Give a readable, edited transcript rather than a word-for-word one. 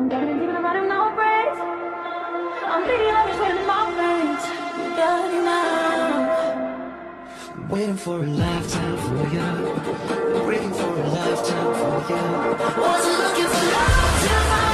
I'm getting deep in the bottom, no breaks. I'm thinking of you in my veins. You got it now. Waiting for a lifetime for you. Waiting for a lifetime for you. Was you looking for love to find?